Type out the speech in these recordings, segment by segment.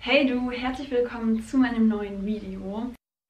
Hey du, herzlich willkommen zu meinem neuen Video.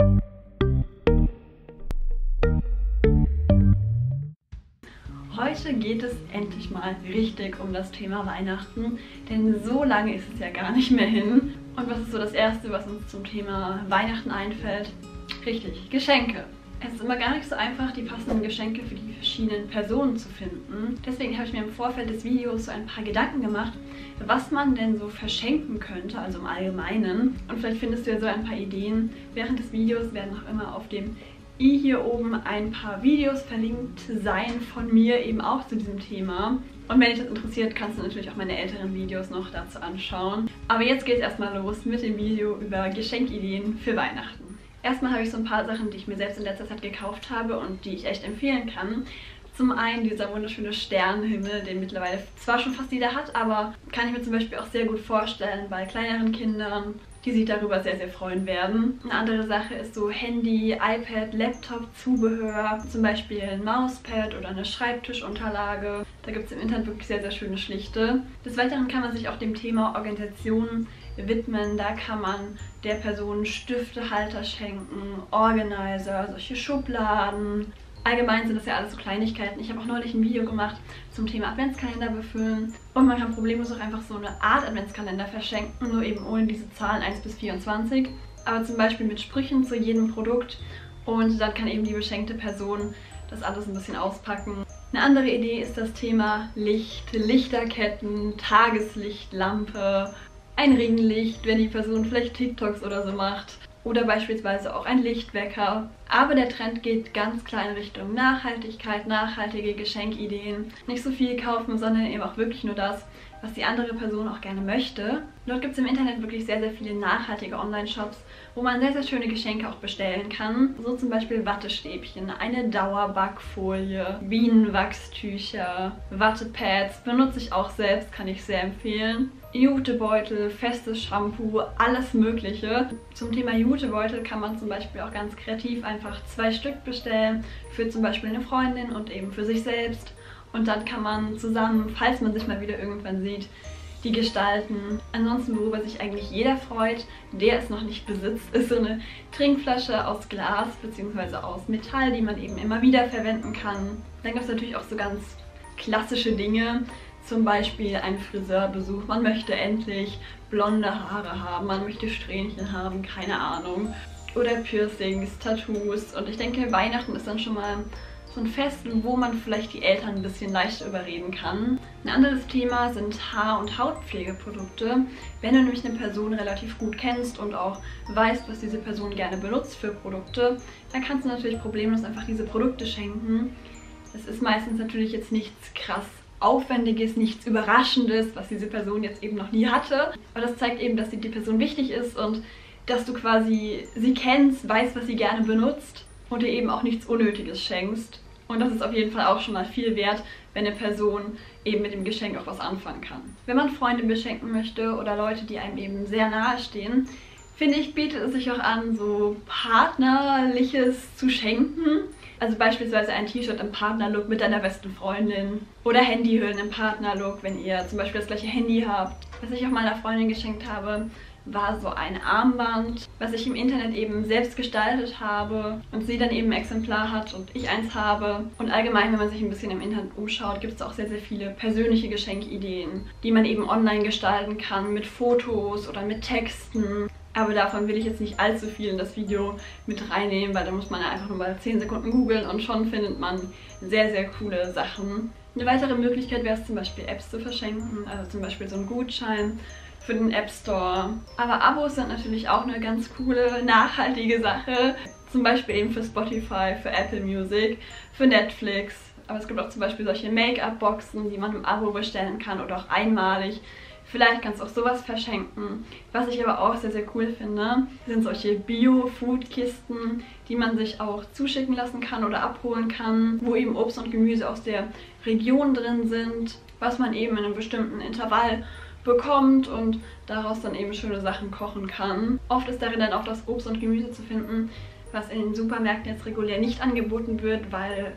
Heute geht es endlich mal richtig um das Thema Weihnachten, denn so lange ist es ja gar nicht mehr hin. Und was ist so das Erste, was uns zum Thema Weihnachten einfällt? Richtig, Geschenke. Es ist immer gar nicht so einfach, die passenden Geschenke für die verschiedenen Personen zu finden. Deswegen habe ich mir im Vorfeld des Videos so ein paar Gedanken gemacht, was man denn so verschenken könnte, also im Allgemeinen. Und vielleicht findest du ja so ein paar Ideen. Während des Videos werden auch immer auf dem i hier oben ein paar Videos verlinkt sein von mir, eben auch zu diesem Thema. Und wenn dich das interessiert, kannst du natürlich auch meine älteren Videos noch dazu anschauen. Aber jetzt geht es erstmal los mit dem Video über Geschenkideen für Weihnachten. Erstmal habe ich so ein paar Sachen, die ich mir selbst in letzter Zeit gekauft habe und die ich echt empfehlen kann. Zum einen dieser wunderschöne Sternenhimmel, den mittlerweile zwar schon fast jeder hat, aber kann ich mir zum Beispiel auch sehr gut vorstellen bei kleineren Kindern, die sich darüber sehr, sehr freuen werden. Eine andere Sache ist so Handy, iPad, Laptop, Zubehör, zum Beispiel ein Mauspad oder eine Schreibtischunterlage. Da gibt es im Internet wirklich sehr, sehr schöne schlichte. Des Weiteren kann man sich auch dem Thema Organisation widmen. Da kann man der Person Stiftehalter schenken, Organizer, solche Schubladen. Allgemein sind das ja alles so Kleinigkeiten. Ich habe auch neulich ein Video gemacht zum Thema Adventskalender befüllen. Und man kann problemlos auch einfach so eine Art Adventskalender verschenken, nur eben ohne diese Zahlen 1 bis 24. Aber zum Beispiel mit Sprüchen zu jedem Produkt. Und dann kann eben die beschenkte Person das alles ein bisschen auspacken. Eine andere Idee ist das Thema Licht, Lichterketten, Tageslichtlampe, ein Ringlicht, wenn die Person vielleicht TikToks oder so macht. Oder beispielsweise auch ein Lichtwecker. Aber der Trend geht ganz klar in Richtung Nachhaltigkeit, nachhaltige Geschenkideen. Nicht so viel kaufen, sondern eben auch wirklich nur das, was die andere Person auch gerne möchte. Dort gibt es im Internet wirklich sehr, sehr viele nachhaltige Online-Shops, wo man sehr, sehr schöne Geschenke auch bestellen kann. So zum Beispiel Wattestäbchen, eine Dauerbackfolie, Bienenwachstücher, Wattepads, benutze ich auch selbst, kann ich sehr empfehlen. Jutebeutel, festes Shampoo, alles mögliche. Zum Thema Jutebeutel kann man zum Beispiel auch ganz kreativ einfach 2 Stück bestellen, für zum Beispiel eine Freundin und eben für sich selbst. Und dann kann man zusammen, falls man sich mal wieder irgendwann sieht, die gestalten. Ansonsten, worüber sich eigentlich jeder freut, der es noch nicht besitzt, ist so eine Trinkflasche aus Glas bzw. aus Metall, die man eben immer wieder verwenden kann. Dann gibt es natürlich auch so ganz klassische Dinge, zum Beispiel ein Friseurbesuch. Man möchte endlich blonde Haare haben, man möchte Strähnchen haben, keine Ahnung. Oder Piercings, Tattoos. Und ich denke, Weihnachten ist dann schon mal so ein Fest, wo man vielleicht die Eltern ein bisschen leichter überreden kann. Ein anderes Thema sind Haar- und Hautpflegeprodukte. Wenn du nämlich eine Person relativ gut kennst und auch weißt, was diese Person gerne benutzt für Produkte, dann kannst du natürlich problemlos einfach diese Produkte schenken. Es ist meistens natürlich jetzt nichts krass Aufwendiges, nichts Überraschendes, was diese Person jetzt eben noch nie hatte. Aber das zeigt eben, dass die Person wichtig ist und dass du quasi sie kennst, weißt, was sie gerne benutzt und ihr eben auch nichts Unnötiges schenkst. Und das ist auf jeden Fall auch schon mal viel wert, wenn eine Person eben mit dem Geschenk auch was anfangen kann. Wenn man Freunde beschenken möchte oder Leute, die einem eben sehr nahe stehen, finde ich, bietet es sich auch an, so Partnerliches zu schenken. Also beispielsweise ein T-Shirt im Partnerlook mit deiner besten Freundin oder Handyhüllen im Partnerlook, wenn ihr zum Beispiel das gleiche Handy habt. Was ich auch meiner Freundin geschenkt habe, war so ein Armband, was ich im Internet eben selbst gestaltet habe und sie dann eben ein Exemplar hat und ich eins habe. Und allgemein, wenn man sich ein bisschen im Internet umschaut, gibt es auch sehr, sehr viele persönliche Geschenkideen, die man eben online gestalten kann mit Fotos oder mit Texten. Aber davon will ich jetzt nicht allzu viel in das Video mit reinnehmen, weil da muss man ja einfach nur mal 10 Sekunden googeln und schon findet man sehr, sehr coole Sachen. Eine weitere Möglichkeit wäre es zum Beispiel Apps zu verschenken, also zum Beispiel so einen Gutschein für den App Store. Aber Abos sind natürlich auch eine ganz coole, nachhaltige Sache. Zum Beispiel eben für Spotify, für Apple Music, für Netflix. Aber es gibt auch zum Beispiel solche Make-up-Boxen, die man im Abo bestellen kann oder auch einmalig. Vielleicht kannst du auch sowas verschenken. Was ich aber auch sehr, sehr cool finde, sind solche Bio-Food-Kisten, die man sich auch zuschicken lassen kann oder abholen kann, wo eben Obst und Gemüse aus der Region drin sind, was man eben in einem bestimmten Intervall bekommt und daraus dann eben schöne Sachen kochen kann. Oft ist darin dann auch das Obst und Gemüse zu finden, was in den Supermärkten jetzt regulär nicht angeboten wird, weil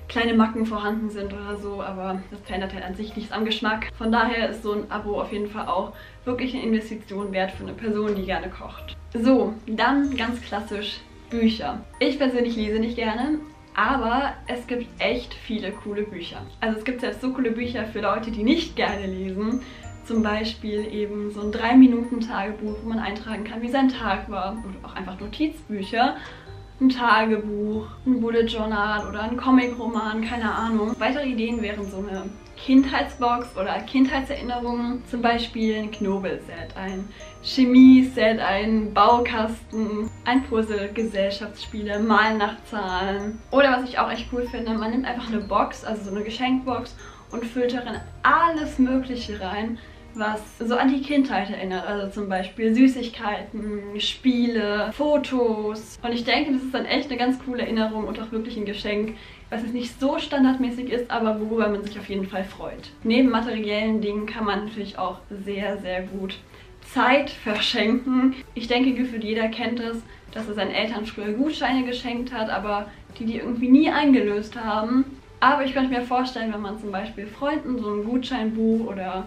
kleine Macken vorhanden sind oder so, aber das verändert halt an sich nichts am Geschmack. Von daher ist so ein Abo auf jeden Fall auch wirklich eine Investition wert für eine Person, die gerne kocht. So, dann ganz klassisch Bücher. Ich persönlich lese nicht gerne, aber es gibt echt viele coole Bücher. Also es gibt selbst so coole Bücher für Leute, die nicht gerne lesen. Zum Beispiel eben so ein 3-Minuten-Tagebuch, wo man eintragen kann, wie sein Tag war. Oder auch einfach Notizbücher. Ein Tagebuch, ein Bullet Journal oder ein Comic-Roman, keine Ahnung. Weitere Ideen wären so eine Kindheitsbox oder Kindheitserinnerungen. Zum Beispiel ein Knobelset, ein Chemie-Set, ein Baukasten, ein Puzzle, Gesellschaftsspiele, Malen nach Zahlen. Oder was ich auch echt cool finde, man nimmt einfach eine Box, also so eine Geschenkbox und füllt darin alles Mögliche rein, was so an die Kindheit erinnert. Also zum Beispiel Süßigkeiten, Spiele, Fotos. Und ich denke, das ist dann echt eine ganz coole Erinnerung und auch wirklich ein Geschenk, was jetzt nicht so standardmäßig ist, aber worüber man sich auf jeden Fall freut. Neben materiellen Dingen kann man natürlich auch sehr, sehr gut Zeit verschenken. Ich denke, gefühlt jeder kennt es, dass er seinen Eltern früher Gutscheine geschenkt hat, aber die irgendwie nie eingelöst haben. Aber ich könnte mir vorstellen, wenn man zum Beispiel Freunden so ein Gutscheinbuch oder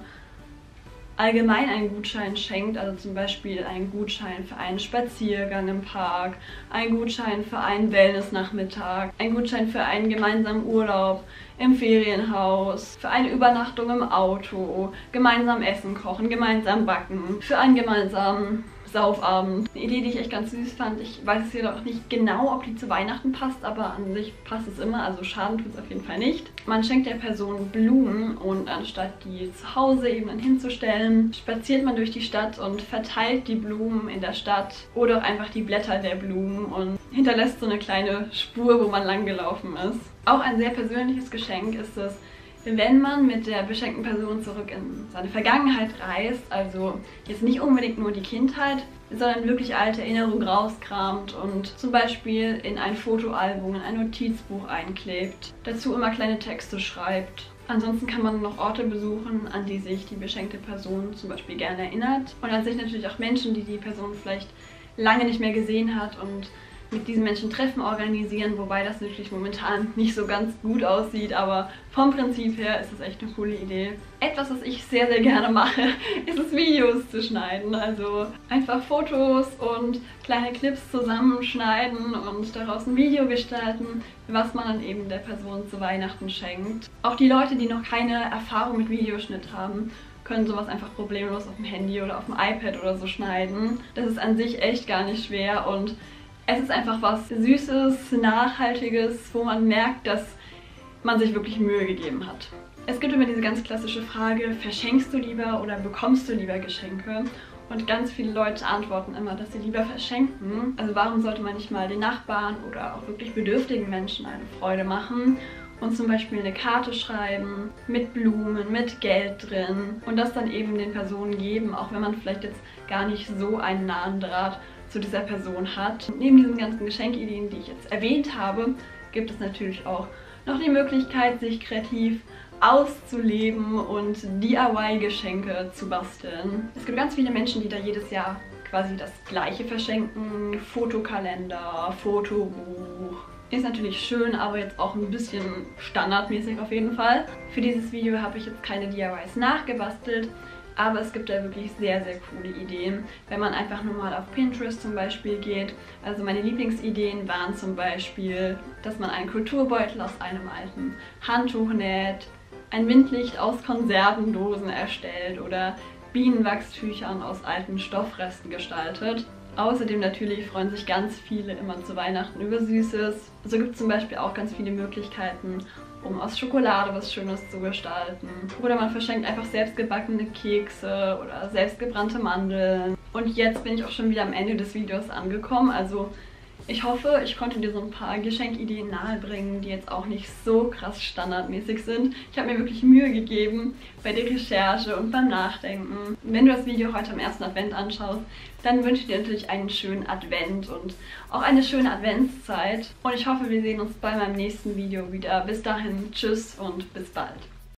allgemein einen Gutschein schenkt, also zum Beispiel einen Gutschein für einen Spaziergang im Park, einen Gutschein für einen Wellnessnachmittag, einen Gutschein für einen gemeinsamen Urlaub im Ferienhaus, für eine Übernachtung im Auto, gemeinsam essen kochen, gemeinsam backen, für einen gemeinsamen Saufabend. Eine Idee, die ich echt ganz süß fand. Ich weiß es jedoch nicht genau, ob die zu Weihnachten passt, aber an sich passt es immer, also schaden tut es auf jeden Fall nicht. Man schenkt der Person Blumen und anstatt die zu Hause eben dann hinzustellen, spaziert man durch die Stadt und verteilt die Blumen in der Stadt oder auch einfach die Blätter der Blumen und hinterlässt so eine kleine Spur, wo man lang gelaufen ist. Auch ein sehr persönliches Geschenk ist es, wenn man mit der beschenkten Person zurück in seine Vergangenheit reist, also jetzt nicht unbedingt nur die Kindheit, sondern wirklich alte Erinnerungen rauskramt und zum Beispiel in ein Fotoalbum, in ein Notizbuch einklebt, dazu immer kleine Texte schreibt. Ansonsten kann man noch Orte besuchen, an die sich die beschenkte Person zum Beispiel gerne erinnert und an sich natürlich auch Menschen, die die Person vielleicht lange nicht mehr gesehen hat und mit diesen Menschen Treffen organisieren, wobei das natürlich momentan nicht so ganz gut aussieht, aber vom Prinzip her ist das echt eine coole Idee. Etwas, was ich sehr, sehr gerne mache, ist es, Videos zu schneiden. Also einfach Fotos und kleine Clips zusammenschneiden und daraus ein Video gestalten, was man dann eben der Person zu Weihnachten schenkt. Auch die Leute, die noch keine Erfahrung mit Videoschnitt haben, können sowas einfach problemlos auf dem Handy oder auf dem iPad oder so schneiden. Das ist an sich echt gar nicht schwer und es ist einfach was Süßes, Nachhaltiges, wo man merkt, dass man sich wirklich Mühe gegeben hat. Es gibt immer diese ganz klassische Frage, verschenkst du lieber oder bekommst du lieber Geschenke? Und ganz viele Leute antworten immer, dass sie lieber verschenken. Also warum sollte man nicht mal den Nachbarn oder auch wirklich bedürftigen Menschen eine Freude machen? Und zum Beispiel eine Karte schreiben, mit Blumen, mit Geld drin und das dann eben den Personen geben, auch wenn man vielleicht jetzt gar nicht so einen nahen Draht zu dieser Person hat. Und neben diesen ganzen Geschenkideen, die ich jetzt erwähnt habe, gibt es natürlich auch noch die Möglichkeit, sich kreativ auszuleben und DIY-Geschenke zu basteln. Es gibt ganz viele Menschen, die da jedes Jahr quasi das Gleiche verschenken. Fotokalender, Fotobuch. Ist natürlich schön, aber jetzt auch ein bisschen standardmäßig auf jeden Fall. Für dieses Video habe ich jetzt keine DIYs nachgebastelt, aber es gibt da wirklich sehr, sehr coole Ideen, wenn man einfach nur mal auf Pinterest zum Beispiel geht. Also meine Lieblingsideen waren zum Beispiel, dass man einen Kulturbeutel aus einem alten Handtuch näht, ein Windlicht aus Konservendosen erstellt oder Bienenwachstüchern aus alten Stoffresten gestaltet. Außerdem natürlich freuen sich ganz viele immer zu Weihnachten über Süßes. So gibt es zum Beispiel auch ganz viele Möglichkeiten, um aus Schokolade was Schönes zu gestalten. Oder man verschenkt einfach selbstgebackene Kekse oder selbstgebrannte Mandeln. Und jetzt bin ich auch schon wieder am Ende des Videos angekommen. Also ich hoffe, ich konnte dir so ein paar Geschenkideen nahebringen, die jetzt auch nicht so krass standardmäßig sind. Ich habe mir wirklich Mühe gegeben bei der Recherche und beim Nachdenken. Wenn du das Video heute am 1. Advent anschaust, dann wünsche ich dir natürlich einen schönen Advent und auch eine schöne Adventszeit. Und ich hoffe, wir sehen uns bei meinem nächsten Video wieder. Bis dahin, tschüss und bis bald.